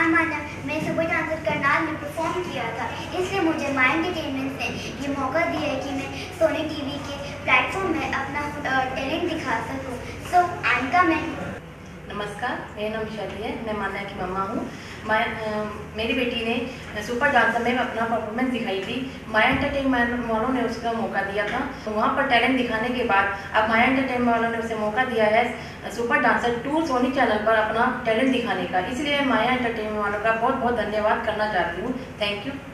हार माना मैं सुपर डांसर करनाल में परफॉर्म किया था, इसलिए मुझे माय एंटरटेनमेंट ने ये मौका दिया है कि मैं सोनी टीवी के प्लेटफॉर्म में अपना टैलेंट दिखा सकूं। So I am coming. नमस्कार, मेरा नाम शैली है, मैं मान्या की मम्मा हूँ। मेरी बेटी ने सुपर डांसर में अपना परफॉर्मेंस दिखाई थी। माया एंटरटेनमेंट वालों ने उसका मौका दिया था। तो वहाँ पर टैलेंट दिखाने के बाद अब माया एंटरटेनमेंट वालों ने उसे मौका दिया है सुपर डांसर 2 सोनी चैनल पर अपना टैलेंट दिखाने का। इसलिए माया एंटरटेनमेंट वालों का बहुत बहुत धन्यवाद करना चाहती हूँ। Thank you.